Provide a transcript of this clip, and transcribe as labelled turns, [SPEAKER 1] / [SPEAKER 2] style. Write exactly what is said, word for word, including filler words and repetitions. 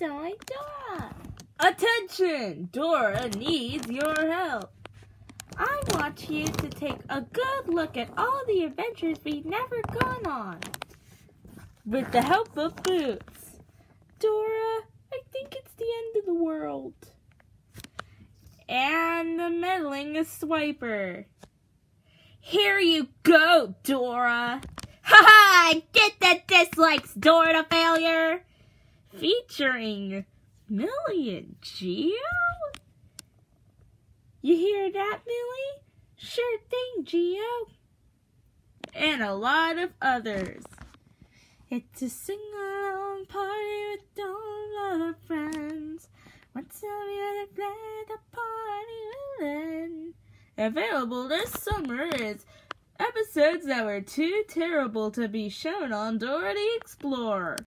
[SPEAKER 1] sound like Dora.
[SPEAKER 2] Attention! Dora needs your help.
[SPEAKER 1] I want you to take a good look at all the adventures we've never gone on.
[SPEAKER 2] With the help of Boots.
[SPEAKER 1] Dora, I think it's the end of the world.
[SPEAKER 2] And the meddling Swiper.
[SPEAKER 1] Here you go, Dora. Ha ha! Get the dislikes, Dora the failure.
[SPEAKER 2] Featuring Millie and Geo?
[SPEAKER 1] You hear that, Millie? Sure thing, Geo.
[SPEAKER 2] And a lot of others.
[SPEAKER 1] It's a sing-along party with all of our friends. Once every other play, the party will end.
[SPEAKER 2] Available this summer is episodes that were too terrible to be shown on Dora the Explorer.